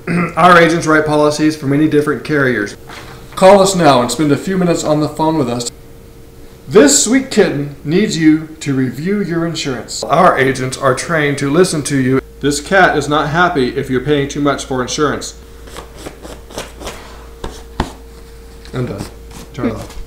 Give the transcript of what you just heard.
Our agents write policies for many different carriers. Call us now and spend a few minutes on the phone with us. This sweet kitten needs you to review your insurance. Our agents are trained to listen to you. This cat is not happy if you're paying too much for insurance. I'm done. Turn it off.